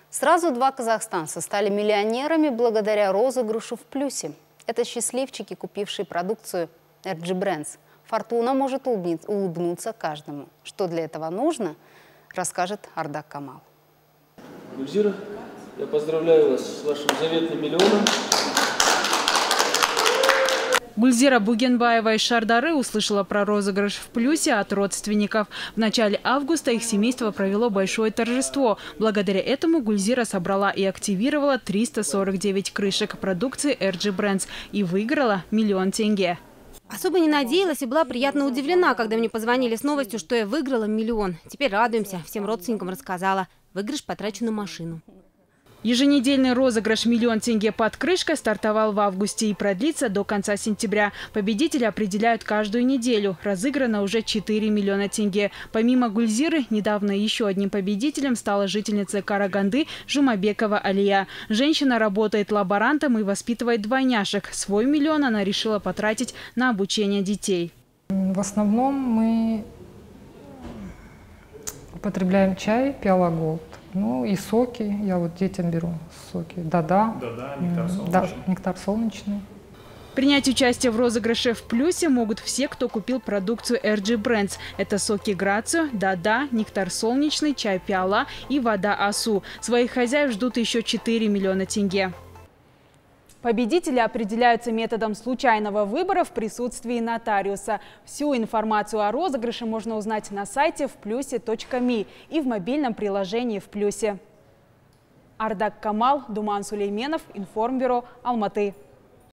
Сразу два казахстанца стали миллионерами благодаря розыгрышу в плюсе. Это счастливчики, купившие продукцию RG Brands. Фортуна может улыбнуться каждому. Что для этого нужно, расскажет Ардак Камал. Гульзира, я поздравляю вас с вашим заветным миллионом. Гульзира Бугенбаева из Шардары услышала про розыгрыш в плюсе от родственников. В начале августа их семейство провело большое торжество. Благодаря этому Гульзира собрала и активировала 349 крышек продукции RG Brands и выиграла $1 000 000. Особо не надеялась и была приятно удивлена, когда мне позвонили с новостью, что я выиграла $1 000 000. Теперь радуемся, всем родственникам рассказала. Выигрыш потрачу на машину. Еженедельный розыгрыш $1 000 000 под крышкой стартовал в августе и продлится до конца сентября. Победители определяют каждую неделю. Разыграно уже $4 миллиона. Помимо Гульзиры, недавно еще одним победителем стала жительница Караганды Жумабекова Алия. Женщина работает лаборантом и воспитывает двойняшек. Свой $1 миллион она решила потратить на обучение детей. В основном мы употребляем чай Пиала Голд. Ну и соки. Я вот детям беру соки. Да-да. Нектар солнечный. Да, нектар солнечный. Принять участие в розыгрыше в плюсе могут все, кто купил продукцию RG Brands. Это соки Грацио, Да-да, нектар солнечный, чай Пиала и вода Асу. Своих хозяев ждут еще $4 миллиона. Победители определяются методом случайного выбора в присутствии нотариуса. Всю информацию о розыгрыше можно узнать на сайте вплюсе.ми и в мобильном приложении в плюсе. Ардак Камал, Думан Сулейменов, Информбюро, Алматы.